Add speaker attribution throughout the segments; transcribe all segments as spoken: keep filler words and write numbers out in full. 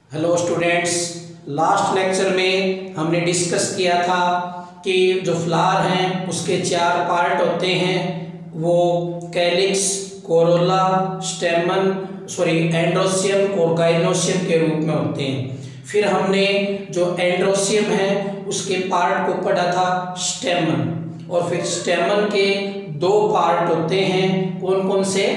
Speaker 1: Hello students, last lecture में हमने discuss किया था कि जो फ्लावर हैं उसके चार पार्ट होते हैं, वो calyx, corolla, stamen sorry androecium और गाइनोसियम के रूप में होते हैं। फिर हमने जो एंड्रोसियम है उसके पार्ट को पढ़ा था स्टेमन, और फिर स्टेमन के दो पार्ट होते हैं, कौन कौन से?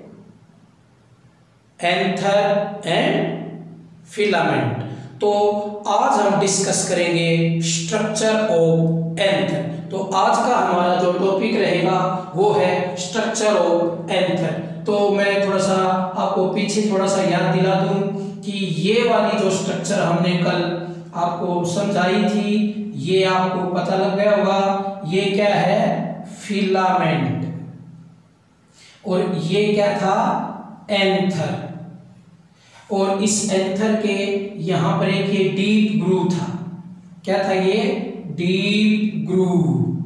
Speaker 1: Anther and filament. तो आज हम डिस्कस करेंगे स्ट्रक्चर ऑफ एंथर। तो आज का हमारा जो टॉपिक रहेगा वो है स्ट्रक्चर ऑफ एंथर। तो मैं थोड़ा सा आपको पीछे थोड़ा सा याद दिला दूं कि ये वाली जो स्ट्रक्चर हमने कल आपको समझाई थी, ये आपको पता लग गया होगा। ये क्या है? फिलामेंट। और ये क्या था? एंथर। और इस एंथर के यहां पर एक ये डीप ग्रूव था। क्या था ये? Deep groove.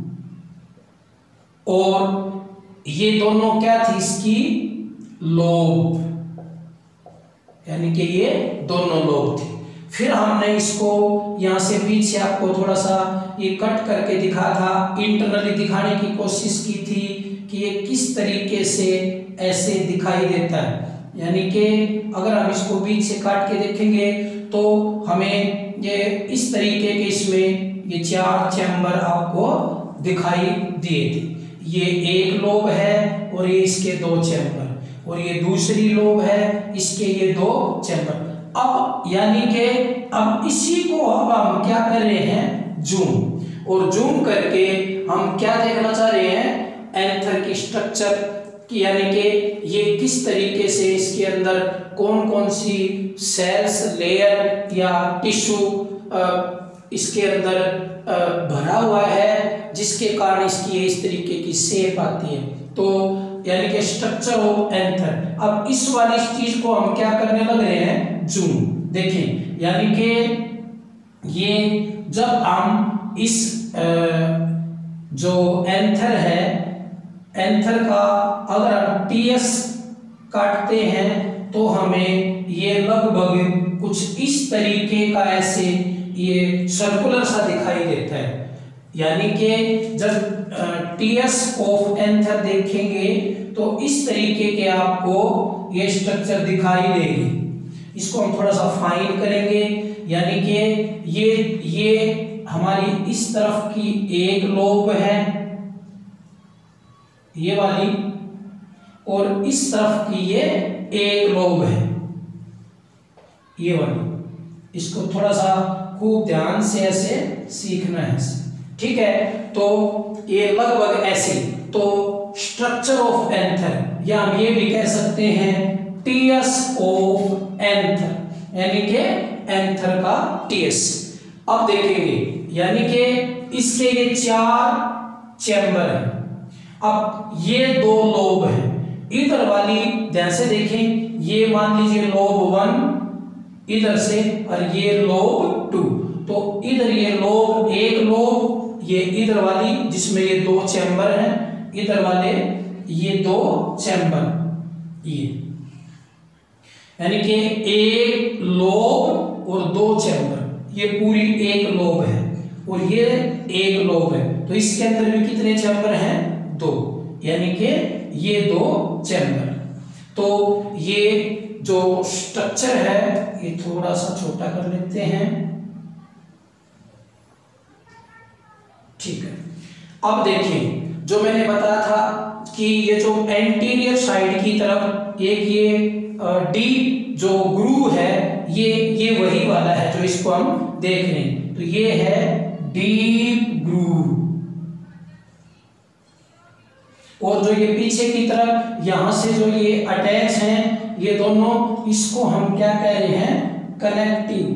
Speaker 1: और ये दोनों क्या थी इसकी? लोब, यानी कि ये दोनों लोब थे। फिर हमने इसको यहां से पीछे आपको थोड़ा सा ये कट करके दिखा था, इंटरनली दिखाने की कोशिश की थी कि ये किस तरीके से ऐसे दिखाई देता है। यानी कि अगर हम इसको बीच से काट के देखेंगे तो हमें ये इस तरीके के इसमें ये चार चैम्बर आपको दिखाई दिए थे। ये एक लोब है और ये इसके दो चैम्बर, और ये दूसरी लोब है, इसके ये दो चैम्बर। अब यानी कि अब इसी को अब हम क्या कर रहे हैं? जूम। और जूम करके हम क्या देखना चाह रहे हैं? एंथर की स्ट्रक्चर कि यानी कि ये किस तरीके से इसके अंदर कौन कौन सी सेल्स, लेयर या टिश्यू इसके अंदर भरा हुआ है, जिसके कारण इसकी इस तरीके की शेप आती है। तो यानी कि स्ट्रक्चर ऑफ एंथर। अब इस वाली चीज को हम क्या करने लग रहे हैं? जूम। देखें, यानी कि ये जब हम इस जो एंथर है, एंथर का अगर हम टीएस काटते हैं तो हमें ये लगभग कुछ इस तरीके का ऐसे ये सर्कुलर सा दिखाई देता है। यानी कि जब टीएस ऑफ एंथर देखेंगे तो इस तरीके के आपको ये स्ट्रक्चर दिखाई देगी। इसको हम थोड़ा सा फाइन करेंगे, यानी कि ये ये हमारी इस तरफ की एक लोब है, ये वाली, और इस तरफ की ये एक लोब है, ये वाली। इसको थोड़ा सा खूब ध्यान से ऐसे सीखना है, ठीक है? तो ये लगभग ऐसे। तो स्ट्रक्चर ऑफ एंथर, या हम ये भी कह सकते हैं टीएस ऑफ एंथर, यानी कि एंथर का टीएस। अब देखेंगे, यानी कि इसके ये चार चैम्बर हैं। अब ये दो लोब हैं, इधर वाली ध्यान से देखें, ये मान लीजिए लोब वन इधर से, और ये लोब टू। तो इधर ये लोब, एक लोब, ये इधर वाली जिसमें ये दो चैम्बर हैं, इधर वाले ये दो चैम्बर, ये यानी कि एक लोब और दो चैम्बर, ये पूरी एक लोब है, और ये एक लोब है। तो इसके अंदर भी कितने चैम्बर हैं? दो, यानी कि ये दो चैम्बर। तो ये जो स्ट्रक्चर है ये थोड़ा सा छोटा कर लेते हैं, ठीक है। अब देखिए, जो मैंने बताया था कि ये जो एंटीरियर साइड की तरफ एक ये डीप जो ग्रूव है, ये ये वही वाला है जो इसको हम देख रहे हैं। तो ये है डीप ग्रूव। और जो ये पीछे की तरफ यहां से जो ये अटैच हैं, ये दोनों, इसको हम क्या कह रहे हैं? Connective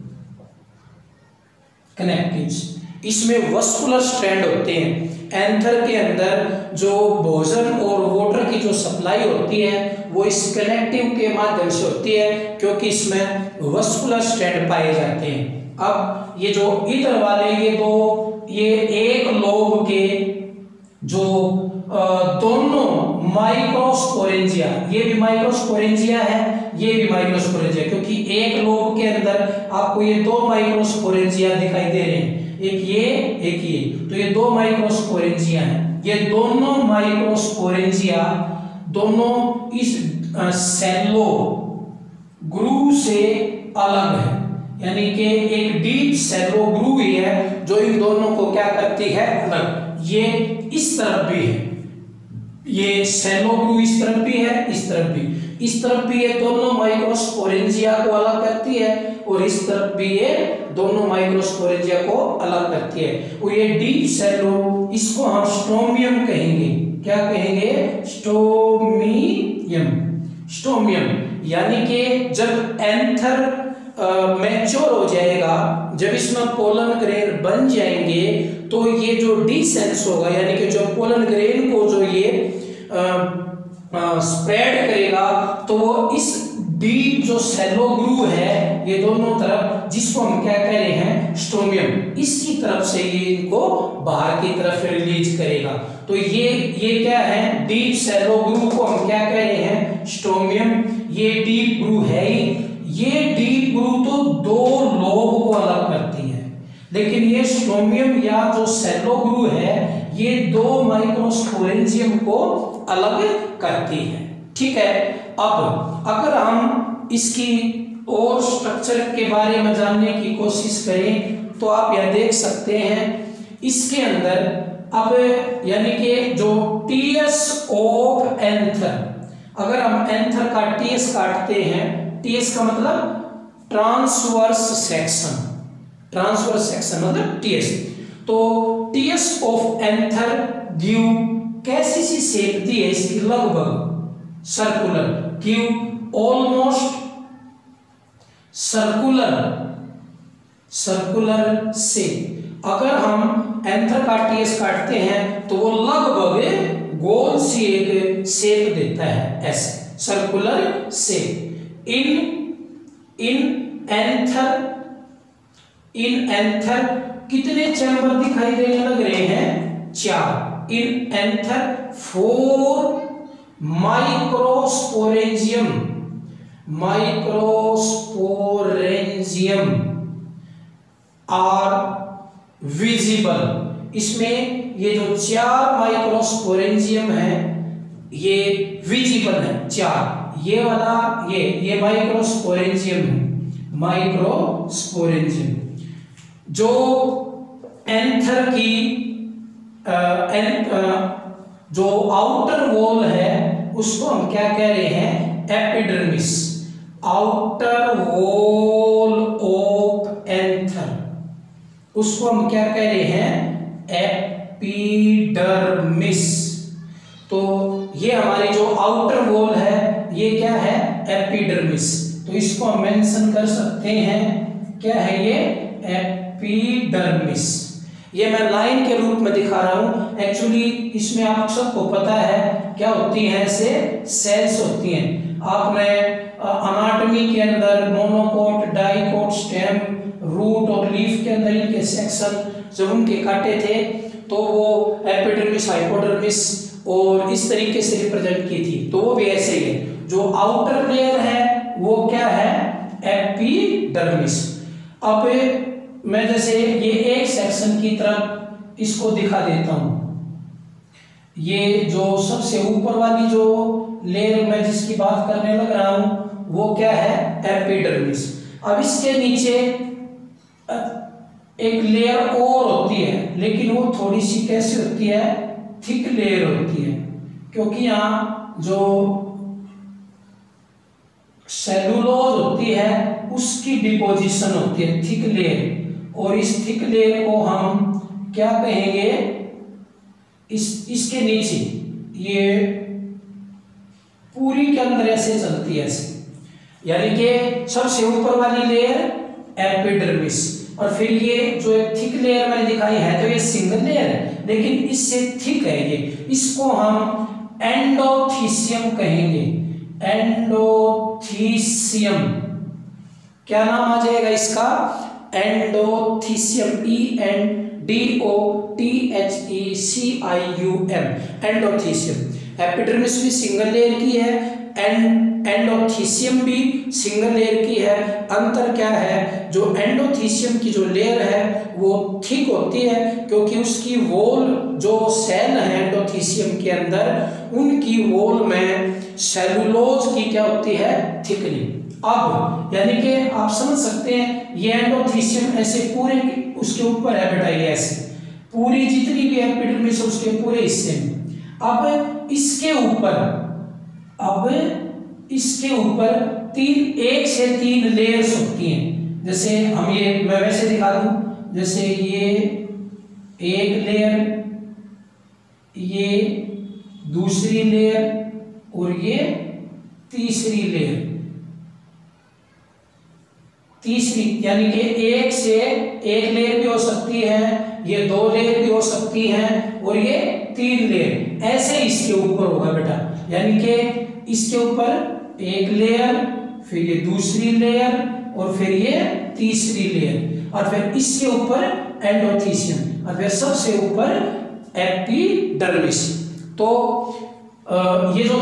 Speaker 1: connectives. इसमें वस्कुलर स्ट्रैंड होते हैं। एंथर के अंदर जो भोजन और वाटर की जो सप्लाई होती है वो इस कनेक्टिव के माध्यम से होती है, क्योंकि इसमें वस्कुलर स्ट्रैंड पाए जाते हैं। अब ये जो इधर वाले ये दो, ये एक लोब के जो दोनों माइक्रोस्पोरेंजिया, ये भी माइक्रोस्पोरेंजिया है, ये भी माइक्रोस्पोरेंजिया, क्योंकि एक लोब के अंदर आपको ये दो माइक्रोस्पोरेंजिया दिखाई दे रहे हैं, एक ये एक ये, तो ये दो माइक्रोस्पोरेंजिया हैं। ये दोनों माइक्रोस्पोरेंजिया दोनों इस सेलो ग्रू से अलग है, यानी कि एक डीप सेलो ग्रू ही है जो इन दोनों को क्या करती है, अलग। ये इस तरफ भी है, ये सेलो ग्रू इस तरफ भी है, इस तरफ भी, इस तरफ भी ये दोनों माइक्रोस्पोरेंजिया को अलग करती है, और इस तरफ भी ये दोनों माइक्रोस्पोरेंजिया को अलग करती है। और ये डीप सेलो, इसको हम स्टोमियम कहेंगे। क्या कहेंगे? स्टोमियम। स्टोमियम यानी कि जब एंथर मैच्योर हो जाएगा, जब इसमें पोलन ग्रेन बन जाएंगे, तो ये जो डिसेंस होगा, यानी कि जो पोलन ग्रेन को जो ये स्प्रेड करेगा, तो वो इस डीप जो सेलो ग्रू है, ये दोनों तरफ, जिसको हम क्या कह रहे हैं, स्टोमियम, इसकी तरफ से ये इनको बाहर की तरफ रिलीज करेगा। तो ये ये क्या है, डीप सेलो ग्रू को हम क्या कह रहे हैं, स्टोमियम। ये डीप ग्रू है ही, ये डीप ग्रू तो दो लोब को अलग करती है, लेकिन ये स्टोमियम या जो सेलो ग्रू है, ये दो माइक्रोस्पोरेंजियम को अलग करती है। ठीक है। अब अगर हम इसकी और स्ट्रक्चर के बारे में जानने की कोशिश करें, तो आप यह देख सकते हैं इसके अंदर अब, यानी कि जो टीएस ऑफ एंथर, अगर हम एंथर का टीएस काटते हैं, टीएस का मतलब ट्रांसवर्स सेक्शन, ट्रांसवर्स सेक्शन मतलब टीएस, तो टीएस ऑफ एंथर गिव कैसी सी शेप दी है इसकी, लगभग circular, give almost circular, circular shape. अगर हम एंथर का टीएस काटते हैं तो वो लगभग गोल सी एक शेप देता है, ऐसे सर्कुलर शेप। इन इन एंथर इन एंथर कितने चैम्बर दिखाई देने लग रहे हैं? चार। In anther four microsporangium, microsporangium are visible. इसमें ये जो चार माइक्रोस्पोरेंजियम है, ये विजिबल है चार। ये वाला ये ये माइक्रोस्पोरेंजियम है, माइक्रोस्पोरेंजियम। जो एंथर की आ, एन, आ, जो आउटर वॉल है, उसको हम क्या कह रहे हैं? Epidermis. Outer wall of anther, उसको हम क्या कह रहे हैं? एपिडर्मिस। तो ये हमारी जो आउटर वॉल है, ये क्या है? एपिडर्मिस। तो इसको हम मेंशन कर सकते हैं, क्या है ये? एपिडर्मिस। ये मैं लाइन के रूप में दिखा रहा हूं, एक्चुअली इसमें आप सबको पता है क्या होती है, ऐसे सेल्स होती हैं। आपने अनाटॉमी के अंदर मोनोकोट, डाइकोट, स्टेम, रूट और लीफ के अंदर इनके सेक्शन जब उनके काटे थे, तो वो एपिडर्मिस, हाइपोडर्मिस और इस तरीके से रिप्रेजेंट की थी। तो वो भी ऐसे ही है। जो आउटर लेयर है वो क्या है? एपिडर्मिस। अब मैं जैसे ये एक सेक्शन की तरफ इसको दिखा देता हूं। ये जो सबसे ऊपर वाली जो लेयर मैं जिसकी बात करने लग रहा हूं, वो क्या है? एपिडर्मिस। अब इसके नीचे एक लेयर और होती है, लेकिन वो थोड़ी सी कैसी होती है? थिक लेयर होती है, क्योंकि यहाँ जो सेलुलोज होती है उसकी डिपोजिशन होती है, थिक लेयर। और इस थिक लेयर को हम क्या कहेंगे? इस इसके नीचे ये पूरी के अंदर ऐसे चलती है, ऐसे, यानी कि सबसे ऊपर वाली लेयर एपिडर्मिस, और फिर ये जो एक थिक लेयर मैंने दिखाई है, तो ये सिंगल लेयर है, लेकिन इससे थिक है ये, इसको हम एंडोथीसियम कहेंगे। एंडोथीसियम, क्या नाम आ जाएगा इसका? Endothecium. E N D O T H E C I U M, endothecium. Epidermis भी सिंगल लेयर की है, एंड एंडोथीसियम भी सिंगल लेयर की है। अंतर क्या है, जो एंडोथीसियम की जो लेयर है वो थिक होती है, क्योंकि उसकी वॉल जो सेल है एंडोथीसियम के अंदर, उनकी वॉल में सेलुलोज की क्या होती है, थिकनिंग। अब यानी कि आप समझ सकते हैं ये एंडोथीसियम ऐसे पूरे उसके ऊपर है बेटा, ये ऐसे पूरी जितनी भी एपिडर्मिस है उसके पूरे हिस्से में। अब इसके ऊपर अब इसके ऊपर तीन एक से तीन लेयर्स होती हैं। जैसे हम ये मैं वैसे दिखा दूं, जैसे ये एक लेयर, ये दूसरी लेयर और ये तीसरी लेयर। तीसरी यानी कि एक से एक लेयर भी हो सकती है, ये दो लेयर भी हो सकती हैं, और ये तीन लेयर ऐसे इसके ऊपर होगा बेटा। यानी कि इसके ऊपर एक लेयर, फिर ये दूसरी लेयर, और फिर ये तीसरी लेयर, और फिर इसके ऊपर एंडोथीसियम, और फिर सबसे ऊपर एपिडर्मिस। तो आ, ये जो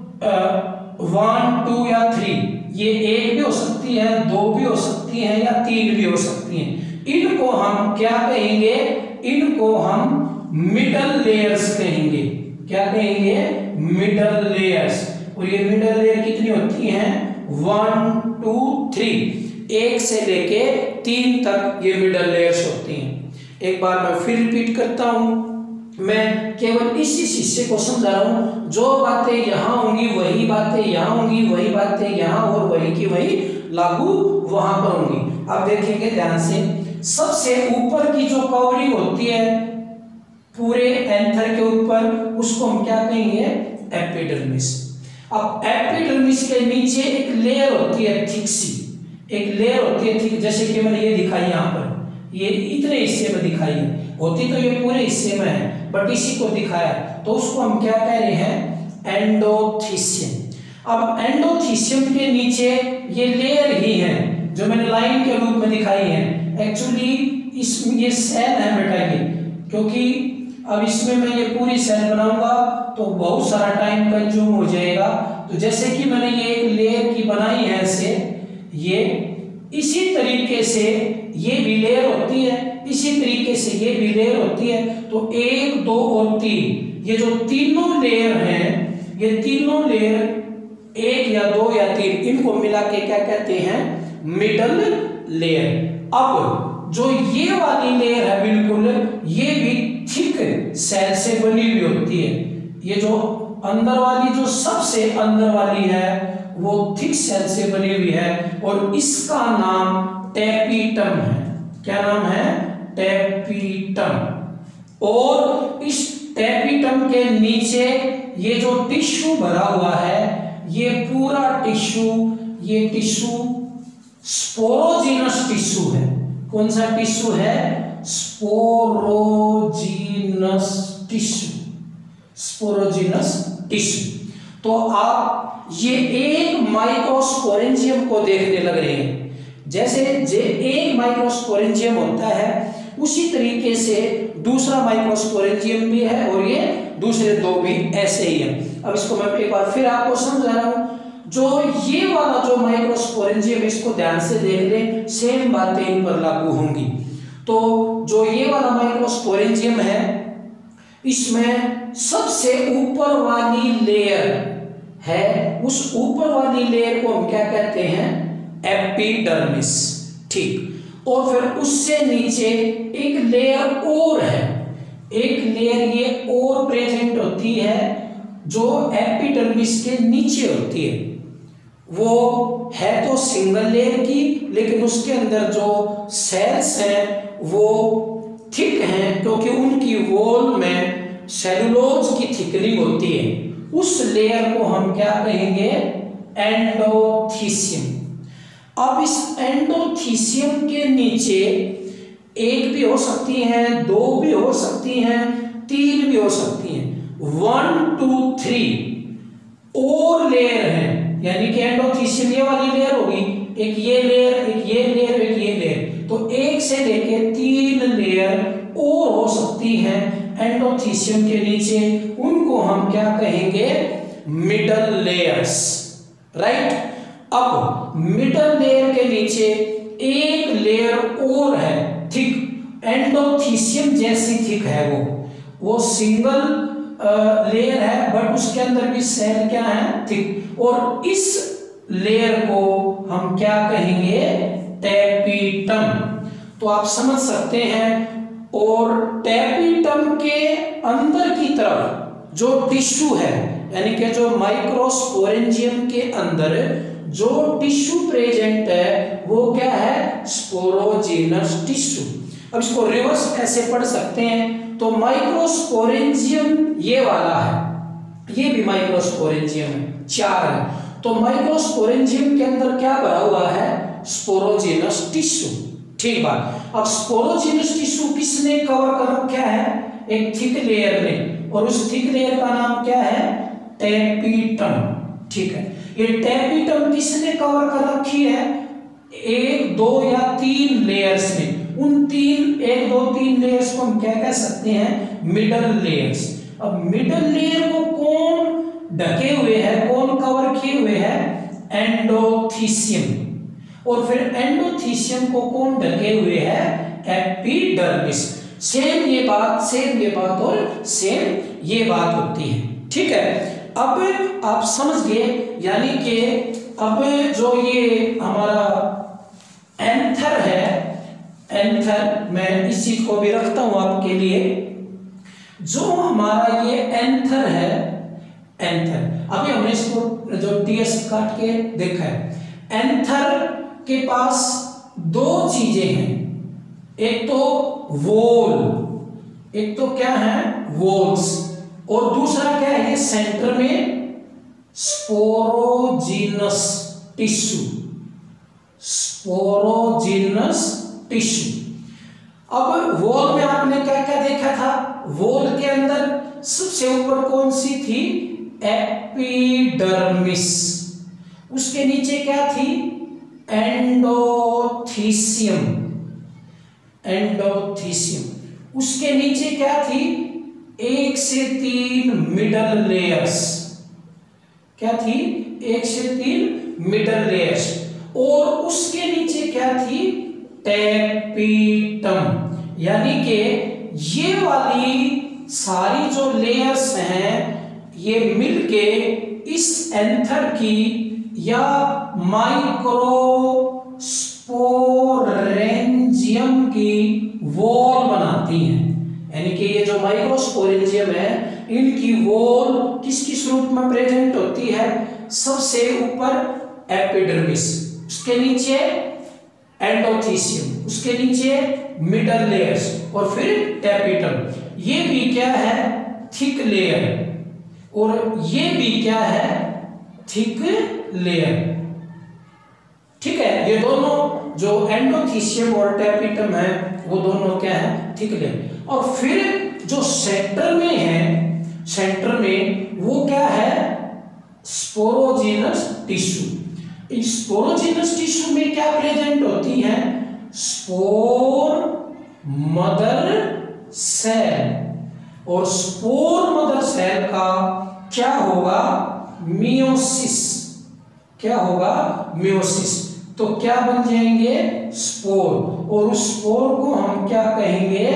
Speaker 1: वन टू या थ्री, ये एक भी हो सकती है, दो भी हो सकती हैं, या तीन भी हो सकती हैं। इनको हम क्या कहेंगे, इनको हम मिडल लेयर्स कहेंगे। क्या कहेंगे, मिडल लेयर्स। और ये मिडल लेयर कितनी होती हैं, वन टू थ्री, एक से लेके तीन तक ये मिडल लेयर्स होती हैं। एक बार मैं फिर रिपीट करता हूं, मैं केवल इसी हिस्से को समझा रहा हूं। जो बातें यहां होंगी वही बातें यहां होंगी, वही बातें यहां, और वही की वही लागू वहां पर होंगी। अब देखेंगे ध्यान से, सबसे ऊपर की जो कवरिंग होती है पूरे एंथर के ऊपर, उसको हम क्या कहेंगे, एपिडर्मिस। अब एपिडर्मिस के नीचे एक लेयर होती है थिक सी, एक लेयर होती है थिक, जैसे कि मैंने ये दिखाई यहाँ पर, ये इतने हिस्से में दिखाई है, होती तो ये पूरे हिस्से में है, बट इसी को दिखाया, तो उसको हम क्या कह रहे हैं, एंडोथीसियम। अब एंडोथीसियम के नीचे ये लेयर ही है जो मैंने लाइन के रूप में दिखाई है। एक्चुअली इसमें ये सेल है बेटा ये, क्योंकि अब इसमें मैं ये पूरी सेल बनाऊंगा तो बहुत सारा टाइम कंज्यूम हो जाएगा। तो जैसे कि मैंने ये एक लेयर की बनाई है ऐसे, ये इसी तरीके से ये भी लेयर होती है, इसी तरीके से ये भी लेयर होती है। तो एक, दो और तीन, ये जो तीनों लेयर हैं, ये तीनों लेयर एक या दो या तीन, इनको मिला के क्या कहते हैं, मिडल लेयर। अब जो ये वाली लेयर है बिल्कुल, ये भी थिक सेल से बनी हुई होती है। ये जो अंदर वाली, जो सबसे अंदर वाली है, वो थिक सेल से बनी हुई है, और इसका नाम टेपिटम है। क्या नाम है, टेपिटम। और इस टेपिटम के नीचे ये जो टिश्यू भरा हुआ है, ये पूरा टिश्यू, ये टिश्यू स्पोरोजिनस टिश्यू है। कौन सा टिश्यू है, स्पोरोजिनस टिश्यू, स्पोरोजिनस टिश्यू। तो आप ये एक माइक्रोस्पोरेंजियम को देखने लग रहे हैं। जैसे जे एक माइक्रोस्पोरेंजियम होता है, उसी तरीके से दूसरा माइक्रोस्पोरेंजियम भी है, और ये दूसरे दो भी ऐसे ही है। अब इसको मैं एक बार फिर आपको समझा रहा हूं। जो ये वाला जो माइक्रोस्पोरेंजियम, इसको ध्यान से देख ले, सेम बातें इन पर लागू होंगी। तो जो ये वाला माइक्रोस्पोरेंजियम है, इसमें सबसे ऊपर वाली लेयर है, उस ऊपर वाली लेयर को हम क्या कहते हैं, एपिडर्मिस। ठीक। और फिर उससे नीचे एक लेयर और है, एक लेयर ये और प्रेजेंट होती है, जो एपिडर्मिस के नीचे होती है। वो है तो सिंगल लेयर की, लेकिन उसके अंदर जो सेल्स हैं वो थिक हैं, क्योंकि उनकी वॉल में सेलुलोज की थिकनिंग होती है। उस लेयर को हम क्या कहेंगे, एंडोथीसियम। अब इस एंडोथीसियम के नीचे एक भी हो सकती हैं, दो भी हो सकती हैं, तीन भी हो सकती हैं, वन टू थ्री और लेयर हैं। यानी कि एंडोथीसियम ये वाली लेयर होगी, एक ये लेयर, एक ये लेयर, एक ये लेयर, तो एक से लेके तीन लेयर एंडोथीसियम के नीचे, उनको हम क्या कहेंगे, मिडल लेयर्स, राइट। अब मिडल लेयर के नीचे एक लेयर और है थिक, एंडोथीसियम जैसी थिक है वो वो सिंगल लेयर है बट उसके अंदर भी सेल क्या है, थिक। और इस लेयर को हम क्या कहेंगे, टैपिटम। तो आप समझ सकते हैं। और टैपिटम के अंदर की तरफ जो टिश्यू है, यानी कि जो माइक्रोस्पोरेंजियम के अंदर जो टिश्यू प्रेजेंट है वो क्या है, स्पोरोजिनस टिश्यू। अब इसको रिवर्स कैसे पढ़ सकते हैं, तो माइक्रोस्पोरेंजियम ये वाला है, ये भी माइक्रोस्पोरेंजियम है, चार है। तो माइक्रोस्पोरेंजियम के अंदर क्या भरा हुआ है, स्पोरोजिनस टिश्यू, ठीक बात। अब स्पोरोजिनस टिश्यू किसने कवर कर रखा है, एक थिक लेयर ने, और उस थिक लेयर का नाम क्या है, टैपिटम, ठीक है। ये टैपिटम किसने कवर कर रखी है, एक दो या तीन लेयर्स ने। उन तीन, एक दो तीन लेयर्स को हम क्या कह सकते हैं, मिडल लेयर्स। अब मिडल लेयर को कौन ढके हुए है, कौन कवर किए हुए है, एंडोथीसियम। और फिर एंडोथीसियम को कौन ढके हुए है, एपिडर्मिस। सेम ये बात, सेम ये बात और सेम ये बात होती है, ठीक है। अब आप समझ गए, यानी कि अब जो ये हमारा एंथर है, एंथर, मैं इस चीज को भी रखता हूं आपके लिए, जो हमारा ये एंथर है, एंथर, अभी हमने इसको जो टीएस काट के देखा है। एंथर के पास दो चीजें हैं, एक तो वोल, एक तो क्या है, वोल्स, और दूसरा क्या है, सेंटर में स्पोरोजिनस टिश्यू, स्पोरोजिनस टिश्यू। अब वॉल में आपने क्या क्या देखा था, वॉल के अंदर सबसे ऊपर कौन सी थी, एपिडर्मिस, उसके नीचे क्या थी, एंडोथीसियम, एंडोथीसियम, उसके नीचे क्या थी, एक से तीन मिडल लेयर्स, क्या थी, एक से तीन मिडल लेयर्स, और उसके नीचे क्या थी, टैपिटम। यानी कि ये वाली सारी जो लेयर्स हैं ये मिलके इस एंथर की या माइक्रोस्पोरेंजियम की वॉल बनाती हैं। यानी कि ये जो माइक्रोस्पोरेंजियम है, इनकी वॉल किस किस रूप में प्रेजेंट होती है, सबसे ऊपर एपिडर्मिस, उसके नीचे एंडोथीसियम, उसके नीचे मिडल लेयर्स, और फिर टैपिटम। ये भी क्या है, थिक लेयर, और ये भी क्या है, थिक लेयर, ठीक है। ये दोनों जो एंडोथीसियम और टैपिटम है वो दोनों क्या है, थिक लेयर। और फिर जो सेंटर में है, सेंटर में वो क्या है, स्पोरोजिनस टिश्यू। इस स्पोरोजिनस टिश्यू में क्या प्रेजेंट होती है, स्पोर मदर सेल, और स्पोर मदर सेल का क्या होगा, मियोसिस, क्या होगा, मियोसिस। तो क्या बन जाएंगे, स्पोर, और उस स्पोर को हम क्या कहेंगे,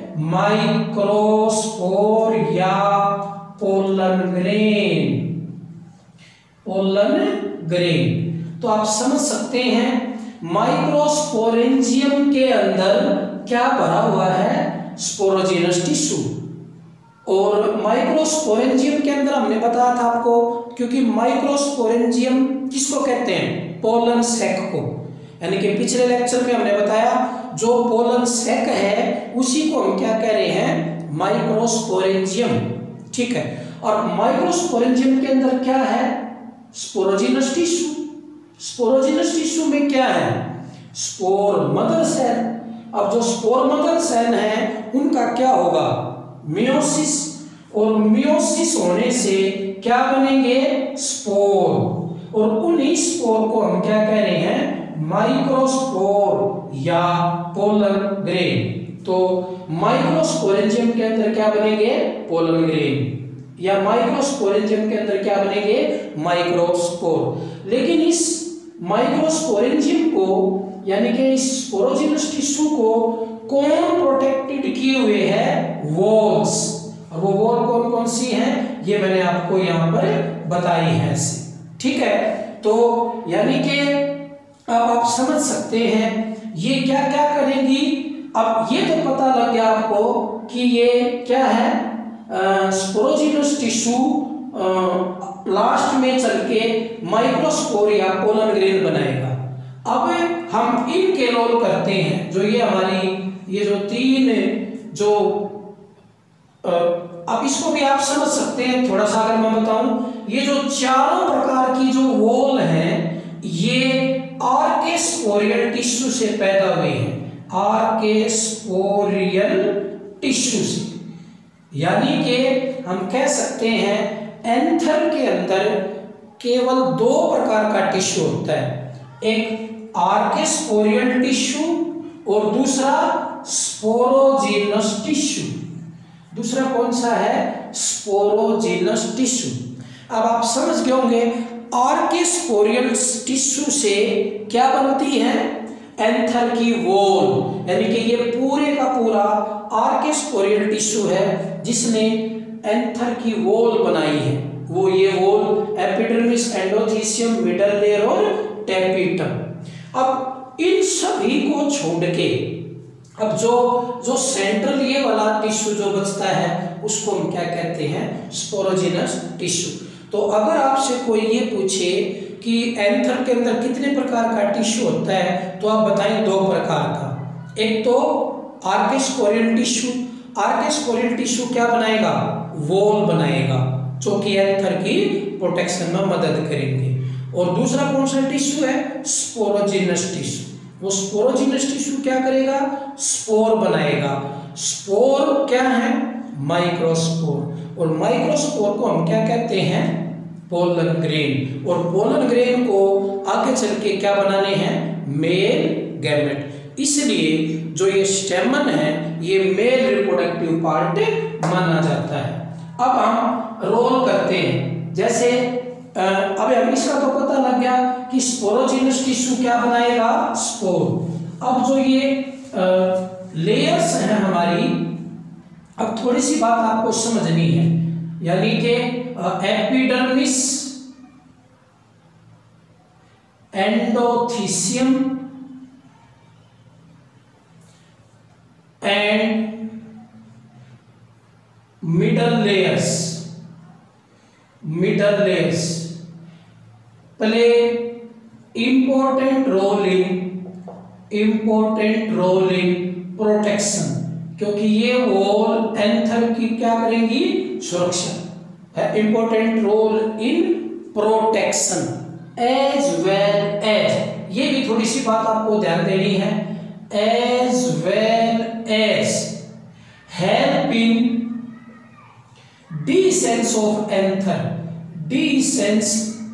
Speaker 1: माइक्रोस्पोर या पोलन ग्रेन, पोलन ग्रेन। तो आप समझ सकते हैं माइक्रोस्पोरेंजियम के अंदर क्या भरा हुआ है, स्पोरोजिनस टिश्यू। और माइक्रोस्पोरेंजियम के अंदर हमने बताया था आपको, क्योंकि माइक्रोस्पोरेंजियम किसको कहते हैं, पोलन सैक को। यानी कि पिछले लेक्चर में हमने बताया जो पोलन सैक है उसी को हम क्या कह रहे हैं, माइक्रोस्पोरेंजियम, ठीक है। और माइक्रोस्पोरेंजियम के अंदर क्या है, स्पोरोजिनस टिश्यू। स्पोरोजिनस टिश्यू में क्या है, स्पोर मदर सेल। अब जो स्पोर मदर सेल है उनका क्या होगा, मियोसिस, और मियोसिस होने से क्या बनेंगे, स्पोर, और उन्हीं स्पोर को हम क्या कह रहे हैं, माइक्रोस्पोर या पोलन ग्रेन, तो माइक्रोस्पोरेंजियम के अंदर क्या बनेंगे, पोलन ग्रेन, या माइक्रोस्पोरेंजियम के अंदर क्या बनेंगे, माइक्रोस्पोर। लेकिन इस माइक्रोस्पोरेंजियम को यानी कि इस स्पोरोजिनस टिश्यू को कौन प्रोटेक्टेड किए हुए है, वॉल्स। और वो वॉल कौन कौन सी हैं, ये मैंने आपको यहाँ पर बताई है। ठीक है, तो यानी कि अब आप समझ सकते हैं ये क्या क्या करेंगी। अब ये तो पता लग गया आपको कि ये क्या है, स्पोरोजिनस टिश्यू लास्ट में चल के माइक्रोस्पोर या पोलन ग्रेन बनाएगा। अब हम इनके रोल करते हैं, जो ये हमारी ये जो तीन जो आ, अब इसको भी आप समझ सकते हैं थोड़ा सा अगर मैं बताऊं, ये जो चारों प्रकार की जो वॉल हैं ये आर्केस्पोरियल टिश्यू से पैदा हुए हैं, आर्केस्पोरियल टिश्यू से। यानी कि हम कह सकते हैं एंथर के अंदर केवल दो प्रकार का टिश्यू होता है, एक आर्केस्पोरियल टिश्यू और दूसरा स्पोरोजिनस टिश्यू। दूसरा कौन सा है, स्पोरोजिनस टिश्यू। अब आप समझ गए होंगे आर्केस्पोरियल टिश्यू से क्या बनती है, एंथर की वॉल। यानी कि ये पूरे का पूरा आर्केस्पोरियल टिश्यू है जिसने एंथर की वॉल बनाई है। वो ये wall epidermis, endothecium, middle layer और टेपिटम। अब इन सभी को छोड़ के अब जो जो सेंट्रल ये वाला टिश्यू जो बचता है उसको हम क्या कहते हैं, स्पोरोजिनस टिश्यू। तो अगर आपसे कोई ये पूछे कि एंथर के अंदर कितने प्रकार का टिश्यू होता है, तो आप बताएं दो प्रकार का। एक तो आर्केस्पोरियल टिश्यू, आर्केस्पोरियल टिश्यू क्या बनाएगा, वॉल बनाएगा जो कि एंथर की प्रोटेक्शन में मदद करेंगे। और दूसरा कौन सा टिश्यू है, स्पोरोजिनस टिश्यू। वो स्पोरोजिनस टिश्यू क्या करेगा, स्पोर बनाएगा। स्पोर क्या है, माइक्रोस्पोर। और माइक्रोस्पोर को हम क्या कहते हैं, पोलन ग्रेन। और पोलन ग्रेन को आगे चल के क्या बनाने हैं, मेल गैमेट। इसलिए जो ये स्टेमन है ये मेल रिप्रोडक्टिव पार्ट माना जाता है। अब हम रोल करते हैं, जैसे अब हमें इसका तो पता लग गया कि स्पोरोजिनस टिश्यू क्या बनाएगा, स्पोर। अब जो ये लेयर्स हैं हमारी, अब थोड़ी सी बात आपको समझनी है। यानी कि epidermis, endothecium and middle layers, middle layers play important role in important role in protection, क्योंकि ये वॉल एंथर की क्या करेंगी, सुरक्षा है। Important role in protection as well as, ये भी थोड़ी सी बात आपको ध्यान देनी है, as well as help in dehiscence of anther, dehiscence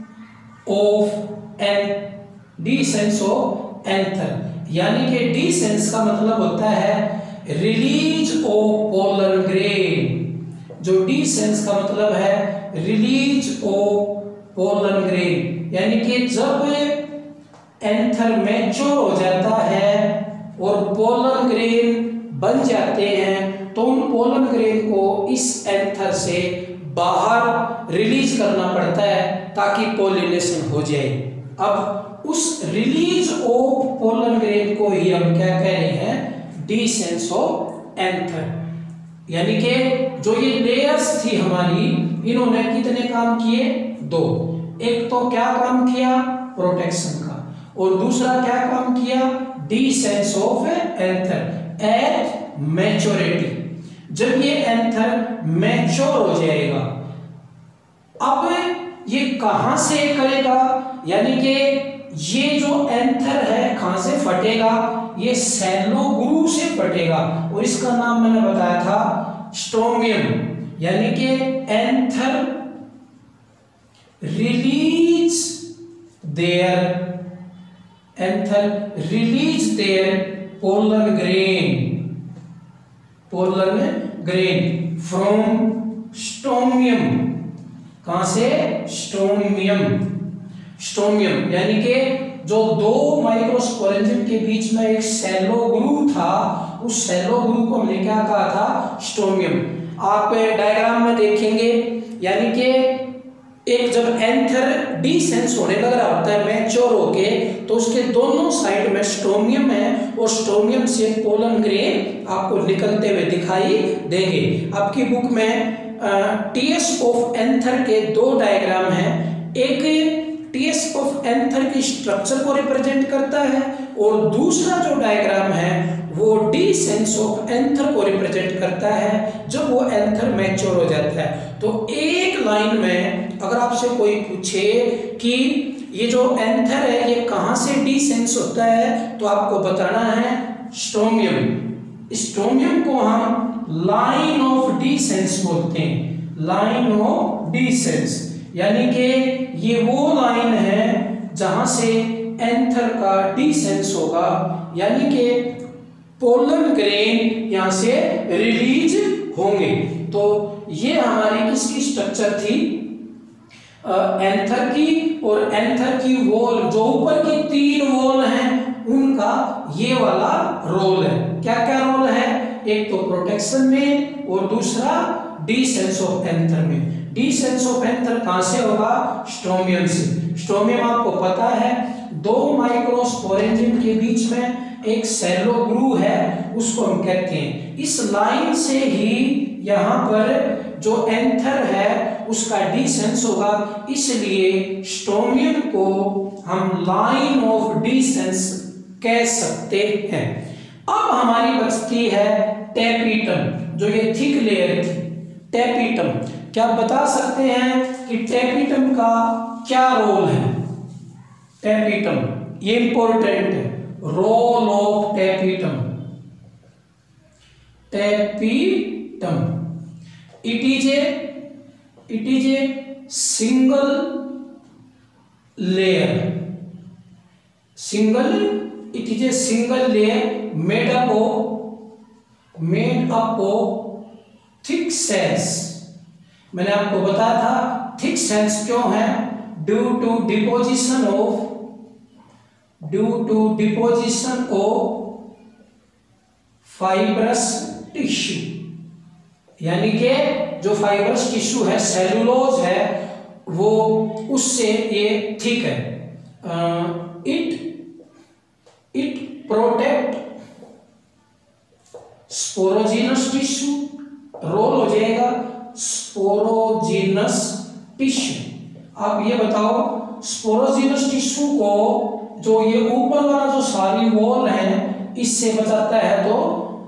Speaker 1: of an dehiscence of anther. यानी कि डिसेंस का मतलब होता है रिलीज ऑफ पोलन ग्रेन। जो डिसेंस का मतलब है रिलीज ऑफ पोलन ग्रेन, यानी कि जब एंथर मैच्योर हो जाता है और पोलन ग्रेन बन जाते हैं तो उन पोलन ग्रेन को इस एंथर से बाहर रिलीज करना पड़ता है ताकि पोलिनेशन हो जाए। अब उस रिलीज ऑफ पोलन ग्रेन को ही हम क्या कह रहे हैं, डिसेंस ऑफ एंथर। यानी कि जो ये लेयर्स थी हमारी, इन्होंने कितने काम किए, दो। एक तो क्या काम किया, प्रोटेक्शन का, और दूसरा क्या काम किया, dehiscence of anther at maturity. जब ये एंथर मैच्योर हो जाएगा, अब ये कहां से करेगा, यानी कि ये जो एंथर है कहां से फटेगा, ये सेलो ग्रूव से फटेगा। और इसका नाम मैंने बताया था स्ट्रोमियम। यानी कि anther release their anther release their pollen grain pollen grain from stomium, कहां से? स्टोमियम। स्टोमियम यानी कि जो दो माइक्रोस्पोरेंजियम के बीच में एक सेलो ग्रूव था, उस सेलो ग्रूव को हमने क्या कहा था? स्टोमियम। आप डायग्राम में देखेंगे, यानी कि एक जब एंथर डिसेंस होने लग रहा होता है मैच्योर होके, तो उसके दोनों साइड में स्टोमियम है और स्टोमियम से पोलन ग्रेन आपको निकलते हुए दिखाई देंगे। आपकी बुक में टीएस ऑफ एंथर के दो डायग्राम हैं, एक टीएस ऑफ एंथर की स्ट्रक्चर को रिप्रेजेंट करता है और दूसरा जो डायग्राम है वो डिसेंस ऑफ एंथर को रिप्रेजेंट करता है जब वो एंथर मैच्योर हो जाता है। तो एक लाइन में अगर आपसे कोई पूछे कि ये जो एंथर है ये कहां से डिसेंस होता है, तो आपको बताना है स्टोमियम। स्टोमियम को हम लाइन ऑफ डिसेंस बोलते हैं, लाइन ऑफ डिसेंस, यानी कि ये वो लाइन है जहां से एंथर का डिसेंस होगा, यानी कि पोलन ग्रेन यहां से रिलीज होंगे। तो ये हमारी किसकी स्ट्रक्चर थी? एंथर की, और एंथर की वॉल जो ऊपर की तीन वॉल हैं उनका ये वाला रोल है। क्या क्या रोल है? एक तो प्रोटेक्शन में और दूसरा डिसेंस ऑफ एंथर में। डिसेंस ऑफ एंथर कहां से होगा? स्टोमियम से। स्टोमियम आपको पता है दो माइक्रोस्पोरेंजियम के बीच में एक सेलो ग्रूव है, उसको हम कहते हैं। इस लाइन से ही यहां पर जो एंथर है उसका डिसेंस होगा, इसलिए स्टोमियम को हम लाइन ऑफ डिसेंस कह सकते हैं। अब हमारी बचती है टेपिटम, जो ये थिक लेयर थी। टेपिटम क्या बता सकते हैं कि टेपिटम का क्या रोल है? टेपिटम ये इंपॉर्टेंट है, role of tapetum. Tapetum it is a it is a single layer single it is a single layer made up of made up of thick cells. मैंने आपको बताया था थिक सेल्स क्यों है? Due to deposition of due to deposition of fibrous tissue, यानी कि जो fibrous tissue है, सेलुलोज है, वो उससे ये थिक है। It it protect sporogenous tissue, role हो जाएगा स्पोरोजिनस टिश्यू। आप ये बताओ स्पोरोजिनस टिश्यू को जो ये ऊपर वाला जो सारी वॉल है इससे बचाता है तो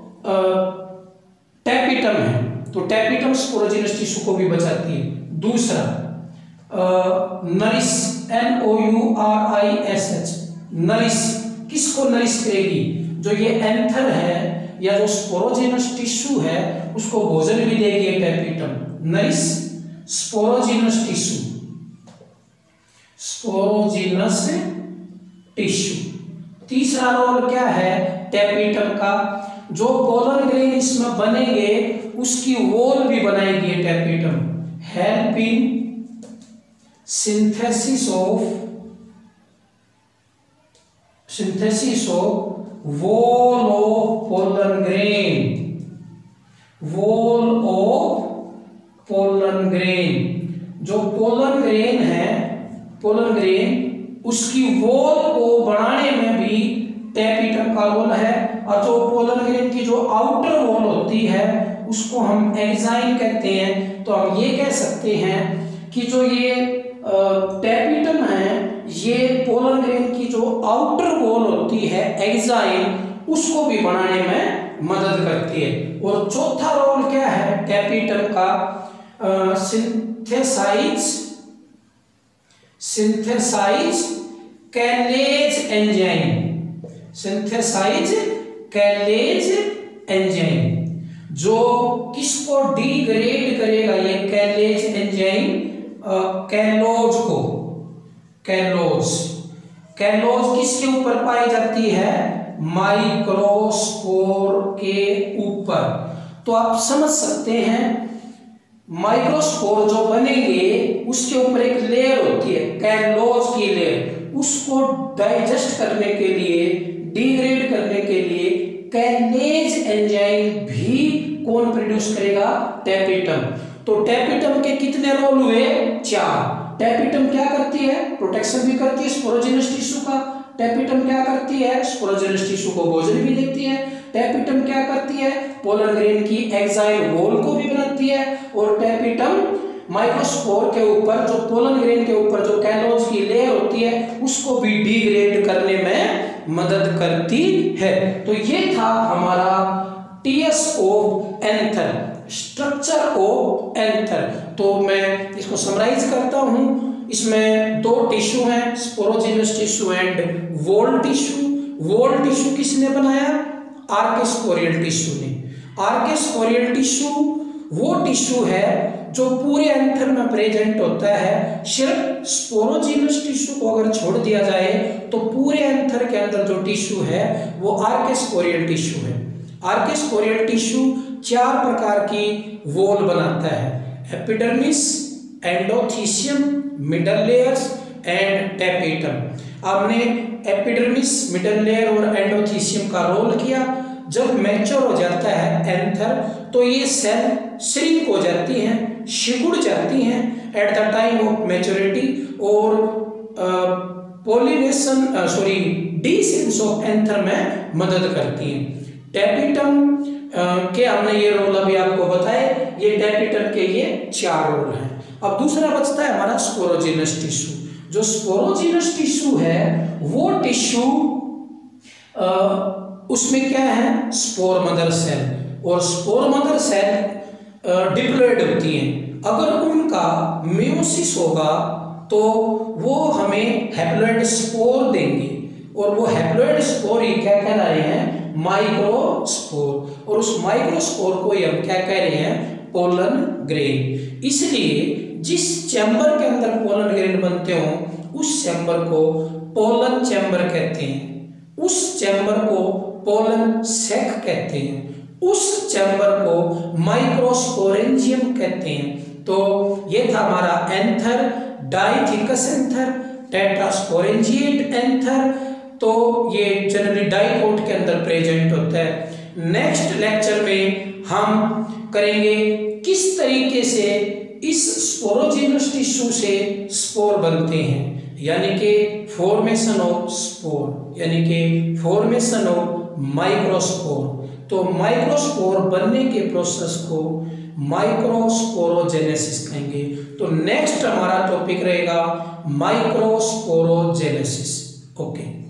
Speaker 1: टेपिटम है, तो टेपिटम स्पोरोजिनस टिश्यू को भी बचाती है। दूसरा nourish, N O U R I S H, nourish किसको नरिश करेगी? जो ये एंथर है या जो स्पोरोजिनस टिश्यू है उसको भोजन भी देगी tapetum. Nourish sporogenous tissue, sporogenous tissue. तीसरा रोल क्या है टेपिटम का? जो पोलन ग्रेन इसमें बनेंगे उसकी वॉल भी बनाएगी tapetum. Help in synthesis of synthesis of wall of pollen grain, wall of pollen grain. जो पोलन ग्रेन है, पोलन ग्रेन उसकी वॉल को बनाने में भी टेपिटम का रोल है। और जो पोलन ग्रेन की जो आउटर वॉल होती है उसको हम एक्साइन कहते हैं। तो हम ये कह सकते हैं कि जो ये टेपिटम है ये पोलन ग्रेन की जो आउटर वॉल होती है एक्साइन, उसको भी बनाने में मदद करती है। और चौथा रोल क्या है टेपिटम का? Synthesise synthesise callase enzyme, synthesise callase enzyme, जो किसको डिग्रेड करेगा? ये कैलेज एंजाइम कैलोज को, कैलोज कैलोज किसके ऊपर पाई जाती है? माइक्रोस्पोर के ऊपर। तो आप समझ सकते हैं माइक्रोस्पोर जो बनेंगे उसके ऊपर एक लेयर होती है कैलोज की लेयर, उसको डाइजेस्ट करने के लिए, डिग्रेड करने के लिए कैलेज एंजाइम भी कौन प्रोड्यूस करेगा? टैपेटम। तो टैपेटम के कितने रोल हुए? चार। टैपेटम क्या करती है? प्रोटेक्शन भी करती है स्पोरोजेनस टिश्यू का। टैपेटम क्या करती है? स्पोरोजेनस टिश्यू को भोजन भी देती है। टैपेटम क्या करती है? पोलन ग्रेन की एक्साइल वॉल को भी बनाती है। और टैपेटम माइक्रोस्पोर के ऊपर जो पोलन ग्रेन के ऊपर जो कैलोज की लेयर होती है उसको भी डिग्रेड करने में मदद करती है। तो ये था हमारा TS of anther, structure of anther. तो मैं इसको समराइज करता हूं। इसमें दो टिश्यू हैं, sporogenous tissue and wall tissue. Wall tissue किसने बनाया? आर्केस्पोरियल टिश्यू ने। आर्केस्पोरियल टिश्यू वो टिश्यू है जो पूरे एंथर में प्रेजेंट होता है। सिर्फ स्पोरोजेनस टिश्यू को अगर छोड़ दिया जाए तो पूरे एंथर के अंदर जो टिश्यू है वो आर्केस्पोरियल टिश्यू है। आर्केस्पोरियल टिश्यू चार प्रकार की वॉल बनाता है, epidermis, endothecium, middle layers and tapetum. आपने एपिडर्मिस, मिडल लेयर और एंडोथीसियम का रोल किया। जब मैच्योर हो जाता है एंथर तो ये सेल श्रिंक हो जाती हैं, सिकुड़ जाती हैं at the time of maturity और pollination sorry dehiscence of anther में मदद करती हैं। टैपेटम के हमने ये रोल अभी आपको बताए, ये टैपेटम के ये चार रोल हैं। अब दूसरा बचता है हमारा स्पोरोजेनस टिश्यू। जो स्पोरोजेनस टिश्यू है वो टिश्यू उसमें क्या है? Spore mother cell. और स्पोर मदर सेल डिप्लॉयड होती हैं। अगर उनका मेयोसिस होगा तो वो हमें हैप्लॉयड स्पोर देंगे और वो हैप्लॉयड स्पोर ही क्या कह रहे हैं? माइक्रोस्पोर। और उस माइक्रोस्पोर को हम क्या कह रहे हैं? Pollen grain. इसलिए जिस चैम्बर के अंदर पोलन ग्रेन बनते हो उस चैम्बर को पोलन चैम्बर कहते हैं, उस चैम्बर को पोलन सैक कहते हैं, उस चैम्बर को माइक्रोस्पोरेंजियम कहते हैं। तो ये था हमारा anther, dithecous anther, tetrasporangiate anther. तो ये जनरली डाइकोट के अंदर प्रेजेंट होता है। नेक्स्ट लेक्चर में हम करेंगे किस तरीके से इस स्पोरोजेनस टिश्यू से स्पोर बनते हैं, यानी कि फॉर्मेशन ऑफ स्पोर, यानी कि फॉर्मेशन ऑफ माइक्रोस्पोर। तो माइक्रोस्पोर बनने के प्रोसेस को माइक्रोस्पोरोजेनेसिस कहेंगे। तो नेक्स्ट हमारा टॉपिक रहेगा माइक्रोस्पोरोजेनेसिस। ओके।